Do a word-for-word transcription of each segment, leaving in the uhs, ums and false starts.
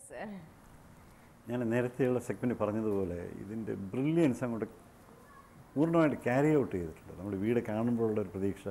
ഞാൻ നേരത്തെയുള്ള സെഗ്മെൻറ്റ് പറഞ്ഞതുപോലെ ഇതിൻ്റെ ബ്രില്യൻസ് അങ്ങോട്ട് പൂർണ്ണമായിട്ട് ക്യാരി ഔട്ട് ചെയ്തിട്ടുണ്ട്. നമ്മൾ വീട് കാണുമ്പോഴുള്ള ഒരു പ്രതീക്ഷ,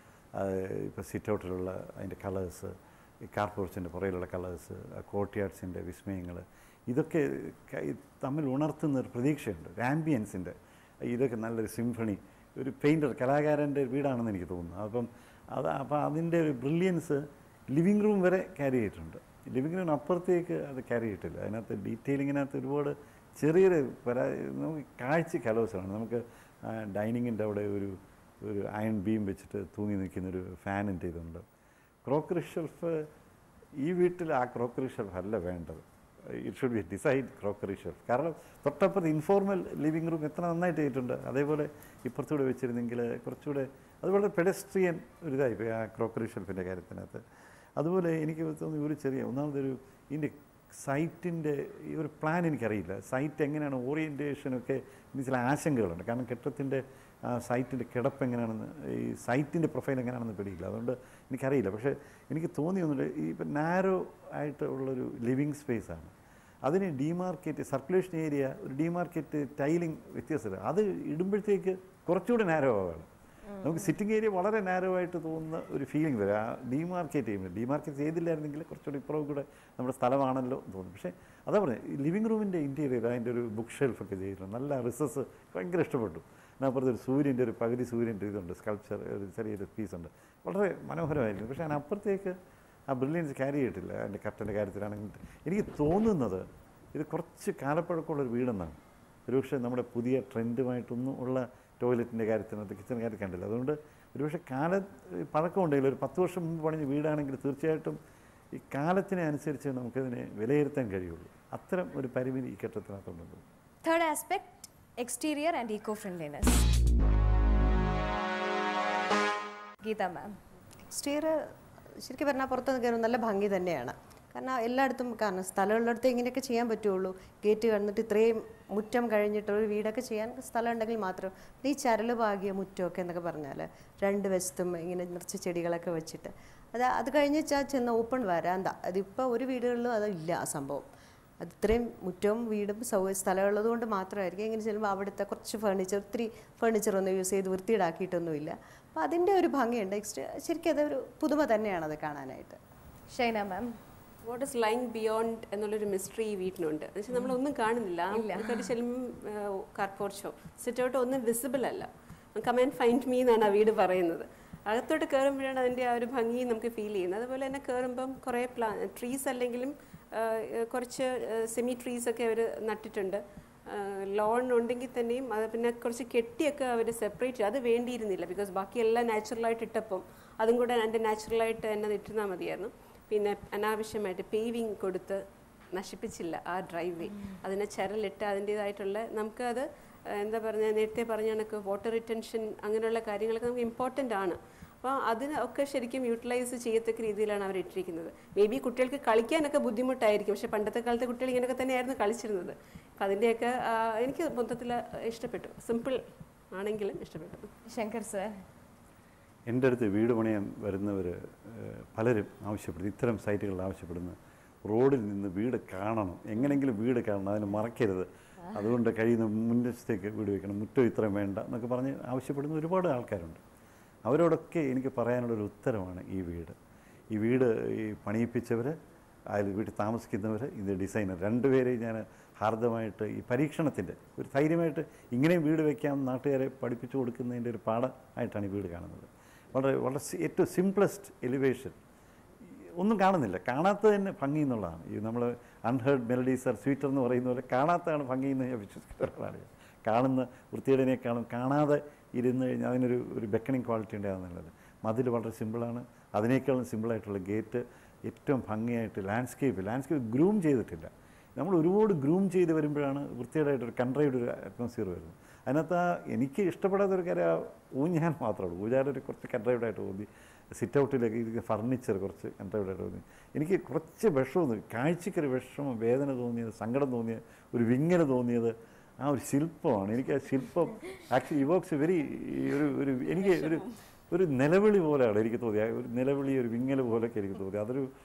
ഇപ്പോൾ സിറ്റ് ഔട്ടിലുള്ള അതിൻ്റെ കളേഴ്സ്, ഈ കാർ പോർച്ചിൻ്റെ പുറയിലുള്ള കളേഴ്സ്, കോർട്ട്യാർഡ്സിൻ്റെ വിസ്മയങ്ങൾ, ഇതൊക്കെ തമ്മിൽ ഉണർത്തുന്ന ഒരു പ്രതീക്ഷയുണ്ട്. ഒരു ആംബിയൻസിൻ്റെ ഇതൊക്കെ നല്ലൊരു സിംഫണി, ഒരു പെയിൻറ്റർ കലാകാരൻ്റെ വീടാണെന്ന് എനിക്ക് തോന്നുന്നു. അപ്പം അത് അപ്പോൾ അതിൻ്റെ ഒരു ബ്രില്യൻസ് ലിവിങ് റൂം വരെ ക്യാരി ചെയ്തിട്ടുണ്ട്. ലിവിങ് റൂമിന് അപ്പുറത്തേക്ക് അത് ക്യാരി ചെയ്തിട്ടില്ല. അതിനകത്ത് ഡീറ്റെയിലിങ്ങിനകത്ത് ഒരുപാട് ചെറിയൊരു പരാ നമുക്ക് കാഴ്ച കലോത്സവമാണ്. നമുക്ക് ഡൈനിങ്ങിൻ്റെ അവിടെ ഒരു ഒരു അയൺ ബീം വെച്ചിട്ട് തൂങ്ങി നിൽക്കുന്നൊരു ഫാനിൻ്റെ ഇതുണ്ട്. ക്രോക്കറി ഷെൽഫ് ഈ വീട്ടിൽ ആ ക്രോക്കറി ഷെൽഫ് അല്ല വേണ്ടത്. It should be decide crockery shelf. കാരണം തൊട്ടപ്പുറത്ത് ഇൻഫോർമൽ ലിവിങ് റൂം എത്ര നന്നായിട്ട് ചെയ്തിട്ടുണ്ട്. അതേപോലെ ഇപ്പുറത്തൂടെ വെച്ചിരുന്നെങ്കിൽ കുറച്ചുകൂടെ അതുപോലെ പെഡസ്ട്രിയൻ ഒരു ഇതായിപ്പോയി ആ ക്രോക്കറി ഷെൽഫിൻ്റെ കാര്യത്തിനകത്ത്. അതുപോലെ എനിക്ക് തോന്നി ഒരു ചെറിയ ഒന്നാമതൊരു ഇതിൻ്റെ സൈറ്റിൻ്റെ ഈ ഒരു പ്ലാൻ എനിക്കറിയില്ല. സൈറ്റ് എങ്ങനെയാണ് ഓറിയൻറ്റേഷനൊക്കെ ഇനി ചില ആശങ്കകളുണ്ട്. കാരണം കെട്ടിടത്തിൻ്റെ സൈറ്റിൻ്റെ കിടപ്പ് എങ്ങനെയാണെന്ന്, ഈ സൈറ്റിൻ്റെ പ്രൊഫൈൽ എങ്ങനെയാണെന്ന് പിടിയില്ല. അതുകൊണ്ട് എനിക്കറിയില്ല. പക്ഷേ എനിക്ക് തോന്നിയൊന്നുമില്ല, ഈ ഇപ്പം നാരോ ആയിട്ട് ഉള്ളൊരു ലിവിങ് സ്പേസാണ്. അതിന് ഡീമാർക്കറ്റ് സർക്കുലേഷൻ ഏരിയ ഒരു ഡീമാർക്കറ്റ് ടൈലിംഗ് വ്യത്യാസമില്ല. അത് ഇടുമ്പോഴത്തേക്ക് കുറച്ചുകൂടി നാരോ ആവുകയാണ്. നമുക്ക് സിറ്റിംഗ് ഏരിയ വളരെ നാരോ ആയിട്ട് തോന്നുന്ന ഒരു ഫീലിംഗ് വരും ആ ഡീമാർക്കേറ്റ് ചെയ്യുമ്പോൾ. ഡീമാർക്കേറ്റ് ചെയ്തില്ലായിരുന്നെങ്കിൽ കുറച്ചുകൂടി ഇപ്പുറം കൂടെ നമ്മുടെ സ്ഥലമാണല്ലോ എന്ന് തോന്നും. പക്ഷേ അതാ പറഞ്ഞത്, ഈ ലിവിങ് റൂമിൻ്റെ ഇൻറ്റീരിയർ അതിൻ്റെ ഒരു ബുക്ക് ഷെൽഫൊക്കെ ചെയ്തിട്ടുണ്ട്. നല്ല റിസസ് ഭയങ്കര ഇഷ്ടപ്പെട്ടു. അതിനപ്പുറത്ത് ഒരു സൂര്യൻ്റെ ഒരു പകുതി സൂര്യൻ്റെ ഇതുണ്ട്, സ്കൾപ്ചർ ഒരു ചെറിയൊരു പീസുണ്ട്, വളരെ മനോഹരമായിരുന്നു. പക്ഷേ അതിനപ്പുറത്തേക്ക് ആ ബ്രില്യൻസ് ക്യാരി ചെയ്തിട്ടില്ല. അതിൻ്റെ കർട്ടൻ്റെ കാര്യത്തിലാണെങ്കിൽ എനിക്ക് തോന്നുന്നത് ഇത് കുറച്ച് കാലപ്പഴക്കമുള്ളൊരു വീടെന്നാണ്. ഒരുപക്ഷെ നമ്മുടെ പുതിയ ട്രെൻഡുമായിട്ടൊന്നും ഉള്ള ടോയ്ലറ്റിൻ്റെ കാര്യത്തിനകത്ത് കിച്ചൺ കാര്യം കണ്ടില്ല. അതുകൊണ്ട് ഒരുപക്ഷെ കാല പഴക്കമുണ്ടെങ്കിൽ ഒരു പത്ത് വർഷം മുമ്പ് പണിഞ്ഞ വീടാണെങ്കിൽ തീർച്ചയായിട്ടും ഈ കാലത്തിനെ അനുസരിച്ച് നമുക്കതിനെ വിലയിരുത്താൻ കഴിയുള്ളൂ. അത്തരം ഒരു പരിമിതി ഈ കെട്ടിടത്തിനകത്തുണ്ട്. Third aspect exterior and eco-friendliness. Geetha ma'am, exterior ശരിക്കും പറഞ്ഞാൽ പുറത്തുനിന്ന് കയറും നല്ല ഭംഗി തന്നെയാണ്. കാരണം എല്ലായിടത്തും കാരണം സ്ഥലമുള്ളിടത്ത് ഇങ്ങനെയൊക്കെ ചെയ്യാൻ പറ്റുള്ളൂ. ഗേറ്റ് കടന്നിട്ട് ഇത്രയും മുറ്റം കഴിഞ്ഞിട്ട് ഒരു വീടൊക്കെ ചെയ്യാൻ സ്ഥലം ഉണ്ടെങ്കിൽ മാത്രം. ഈ ചരല് പാകിയ മുറ്റമൊക്കെ എന്നൊക്കെ പറഞ്ഞാൽ രണ്ട് വശത്തും ഇങ്ങനെ നിറച്ച് ചെടികളൊക്കെ വെച്ചിട്ട് അത് അത് കഴിഞ്ഞ് വെച്ചാൽ ചെന്ന് ഓപ്പൺ വരാന്ത. അതിപ്പോൾ ഒരു വീടുകളിലും അതില്ല ആ സംഭവം. അത് ഇത്രയും മുറ്റവും വീടും സൗകര്യ സ്ഥലമുള്ളത് കൊണ്ട് മാത്രമായിരിക്കും. ഇങ്ങനെ ചെല്ലുമ്പോൾ അവിടുത്തെ കുറച്ച് ഫേർണിച്ചർ ഒത്തിരി ഫേർണിച്ചറൊന്നും യൂസ് ചെയ്ത് വൃത്തിയിടാക്കിയിട്ടൊന്നുമില്ല. അപ്പോൾ അതിൻ്റെ ഒരു ഭംഗിയുണ്ട്. എക്സ്ട്രാ ശരിക്കും അതൊരു പുതുമ തന്നെയാണ് അത് കാണാനായിട്ട്. Shaina ma'am, what is lying beyond എന്നുള്ളൊരു മിസ്റ്ററി ഈ വീട്ടിനുണ്ട്. എന്ന് വെച്ചാൽ നമ്മളൊന്നും കാണുന്നില്ല. ഒരു ചെല്ലും കാർപോർച്ചോ സിറ്റ് ഔട്ടോ ഒന്നും വിസിബിൾ അല്ല. കം ആൻഡ് ഫൈൻഡ് മീ എന്നാണ് ആ വീട് പറയുന്നത്. അകത്തോട്ട് കയറുമ്പോഴാണ് അതിൻ്റെ ആ ഒരു ഭംഗി നമുക്ക് ഫീൽ ചെയ്യുന്നത്. അതുപോലെ തന്നെ കയറുമ്പം കുറേ പ്ലാ ട്രീസ് അല്ലെങ്കിലും കുറച്ച് സെമി ട്രീസൊക്കെ അവർ നട്ടിട്ടുണ്ട്. ലോൺ ഉണ്ടെങ്കിൽ തന്നെയും അത് പിന്നെ കുറച്ച് കെട്ടിയൊക്കെ അവർ സെപ്പറേറ്റ് ചെയ്യും. അത് വേണ്ടിയിരുന്നില്ല, ബിക്കോസ് ബാക്കിയെല്ലാം നാച്ചുറലായിട്ട് ഇട്ടപ്പം അതും കൂടെ എൻ്റെ നാച്ചുറലായിട്ട് എന്നെ ഇട്ടിരുന്നാൽ മതിയായിരുന്നു. പിന്നെ അനാവശ്യമായിട്ട് പേവിങ് കൊടുത്ത് നശിപ്പിച്ചില്ല ആ ഡ്രൈവ് വേ. അതിനെ ചരലിട്ട് അതിൻ്റേതായിട്ടുള്ള നമുക്കത് എന്താ പറഞ്ഞാൽ നേരത്തെ പറഞ്ഞ കണക്ക് വാട്ടർ റിറ്റൻഷൻ അങ്ങനെയുള്ള കാര്യങ്ങളൊക്കെ നമുക്ക് ഇമ്പോർട്ടൻ്റ് ആണ്. അപ്പോൾ അതിനൊക്കെ ശരിക്കും യൂട്ടിലൈസ് ചെയ്യത്തക്ക രീതിയിലാണ് അവർ ഇട്ടിരിക്കുന്നത്. മേ ബി കുട്ടികൾക്ക് കളിക്കാനൊക്കെ ബുദ്ധിമുട്ടായിരിക്കും, പക്ഷേ പണ്ടത്തെ കാലത്തെ കുട്ടികൾ ഇങ്ങനെയൊക്കെ തന്നെയായിരുന്നു കളിച്ചിരുന്നത്. അപ്പോൾ അതിൻ്റെയൊക്കെ എനിക്ക് മൊത്തത്തിൽ ഇഷ്ടപ്പെട്ടു. സിമ്പിൾ ആണെങ്കിലും ഇഷ്ടപ്പെട്ടു. ശങ്കർ സർ, എൻ്റെ അടുത്ത് വീട് പണിയാൻ വരുന്നവർ പലരും ആവശ്യപ്പെടുന്നു, ഇത്തരം സൈറ്റുകളിൽ ആവശ്യപ്പെടുന്നു, റോഡിൽ നിന്ന് വീട് കാണണം, എങ്ങനെയെങ്കിലും വീട് കാണണം, അതിന് മറക്കരുത്, അതുകൊണ്ട് കഴിയുന്ന മുൻവശത്തേക്ക് വീട് വയ്ക്കണം, മുറ്റം ഇത്രയും വേണ്ട എന്നൊക്കെ പറഞ്ഞ് ആവശ്യപ്പെടുന്ന ഒരുപാട് ആൾക്കാരുണ്ട്. അവരോടൊക്കെ എനിക്ക് പറയാനുള്ളൊരു ഉത്തരമാണ് ഈ വീട്. ഈ വീട് ഈ പണിയിപ്പിച്ചവർ, അതിൽ വീട്ടിൽ താമസിക്കുന്നവർ, ഇത് ഡിസൈനർ, രണ്ടുപേരെയും ഞാൻ ഹാർദമായിട്ട് ഈ പരീക്ഷണത്തിൻ്റെ ഒരു ധൈര്യമായിട്ട് ഇങ്ങനെയും വീട് വയ്ക്കാം നാട്ടുകാരെ പഠിപ്പിച്ചു കൊടുക്കുന്നതിൻ്റെ ഒരു പാഠം ആയിട്ടാണ് ഈ വീട് കാണുന്നത്. വളരെ വളരെ ഏറ്റവും സിംപ്ലസ്റ്റ് എലിവേഷൻ, ഒന്നും കാണുന്നില്ല, കാണാത്തത് തന്നെ ഭംഗി എന്നുള്ളതാണ്. ഈ നമ്മൾ അൺഹേർഡ് മെലഡീസ് ആർ സ്വീറ്റർ എന്ന് പറയുന്ന പോലെ കാണാത്തതാണ് ഭംഗി എന്ന് ഞാൻ വിശ്വസിക്കുന്ന ഒരാളാണ്. കാണുന്ന വൃത്തികേടിനേക്കാളും കാണാതെ ഇരുന്ന് കഴിഞ്ഞാൽ അതിനൊരു ഒരു ബെക്കണിങ് ക്വാളിറ്റി ഉണ്ടാകുന്നുള്ളത്. മതിൽ വളരെ സിമ്പിളാണ്, അതിനേക്കാളും സിമ്പിളായിട്ടുള്ള ഗേറ്റ്, ഏറ്റവും ഭംഗിയായിട്ട് ലാൻഡ്സ്കേപ്പ് ലാൻഡ്സ്കേപ്പ് ഗ്രൂം ചെയ്തിട്ടില്ല. നമ്മൾ ഒരുപാട് ഗ്രൂം ചെയ്ത് വരുമ്പോഴാണ് വൃത്തികേടായിട്ടൊരു കൺട്രൈഡ് ഒരു അറ്റ്മോസ്ഫിയർ വരുന്നത്. അതിനകത്ത് ആ എനിക്ക് ഇഷ്ടപ്പെടാത്തൊരു കാര്യം ഊഞ്ഞാൻ മാത്രമേ ഉള്ളൂ. ഊഞ്ഞാലൊരു കുറച്ച് കൺട്രൈഡായിട്ട് തോന്നി. സിറ്റ് ഔട്ടിലേക്ക് ഇരിക്കുന്ന ഫർണിച്ചർ കുറച്ച് കൺട്രൈഡായിട്ട് തോന്നി. എനിക്ക് കുറച്ച് വിഷമം തോന്നി, കാഴ്ചക്കൊരു വിഷമം, വേദന തോന്നിയത്, സങ്കടം തോന്നിയത്, ഒരു വിങ്ങൽ തോന്നിയത് ആ ഒരു ശില്പമാണ്. എനിക്ക് ആ ശില്പം ആക്ച്വലി ഇവോക്സ് വെരി ഒരു ഒരു എനിക്ക് ഒരു ഒരു നിലവിളി പോലെയാണ് എനിക്ക് തോന്നിയത്. ഒരു നിലവിളി, ഒരു വിങ്ങൽ പോലെയൊക്കെ എനിക്ക് തോന്നി. അതൊരു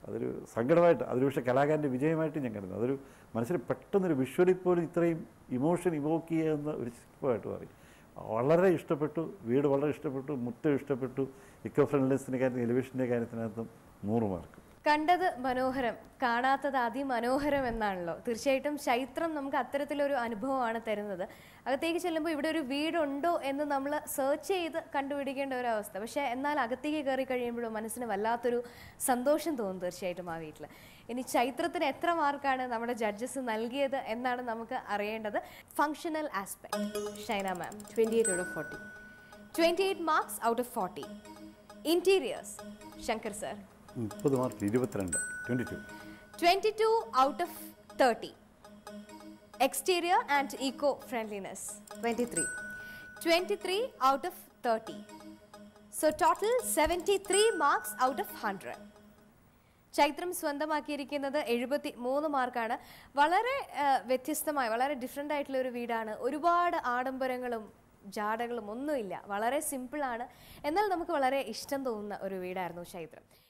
അതൊരു സങ്കടമായിട്ട്, അതൊരു പക്ഷേ കലാകാരൻ്റെ വിജയമായിട്ട് ഞാൻ കരുതുന്നു. അതൊരു മനസ്സിൽ പെട്ടെന്നൊരു വിഷ്വലിൽ പോലും ഇത്രയും ഇമോഷൻ ഇവോക്ക് ചെയ്യുന്ന ഒരു ശില്പമായിട്ട് മാറി. വളരെ ഇഷ്ടപ്പെട്ടു, വീട് വളരെ ഇഷ്ടപ്പെട്ടു, മുറ്റം ഇഷ്ടപ്പെട്ടു, ഇക്കോ ഫ്രണ്ട്ലിനെസിൻ്റെ കാര്യത്തിൽ എലിവേഷൻ്റെ കാര്യത്തിനകത്തും നൂറ് മാർക്ക്. കണ്ടത് മനോഹരം, കാണാത്തത് അതിമനോഹരം എന്നാണല്ലോ. തീർച്ചയായിട്ടും ചൈത്രം നമുക്ക് അത്തരത്തിലൊരു അനുഭവമാണ് തരുന്നത്. അകത്തേക്ക് ചെല്ലുമ്പോൾ ഇവിടെ ഒരു വീടുണ്ടോ എന്ന് നമ്മൾ സെർച്ച് ചെയ്ത് കണ്ടുപിടിക്കേണ്ട ഒരു അവസ്ഥ. പക്ഷേ എന്നാൽ അകത്തേക്ക് കയറി കഴിയുമ്പോഴും മനസ്സിന് വല്ലാത്തൊരു സന്തോഷം തോന്നും തീർച്ചയായിട്ടും ആ വീട്ടിൽ. ഇനി ചൈത്രത്തിന് എത്ര മാർക്കാണ് നമ്മുടെ ജഡ്ജസ് നൽകിയത് എന്നാണ് നമുക്ക് അറിയേണ്ടത്. Functional aspect Shaina ma'am twenty eight out of forty. Twenty eight marks out of forty. Interiors Shankar sir മുപ്പത് മാർക്ക് ഇരുപത്തിരണ്ട്, twenty two. Twenty two out of thirty. Exterior and eco friendliness twenty three. Twenty three out of thirty. So total seventy three marks out of hundred. Chaithram സ്വന്തമാക്കിയിരിക്കുന്നത് എഴുപത്തി മൂന്ന് മാർക്കാണ്. വളരെ വ്യത്യസ്തമായ, വളരെ different ആയിട്ടുള്ള ഒരു വീടാണ്. ഒരുപാട് ആഡംബരങ്ങളും ജാടകളും ഒന്നുമില്ല, വളരെ സിമ്പിളാണ്. എന്നാൽ നമുക്ക് വളരെ ഇഷ്ടം തോന്നുന്ന ഒരു വീടായിരുന്നു ചൈത്രം.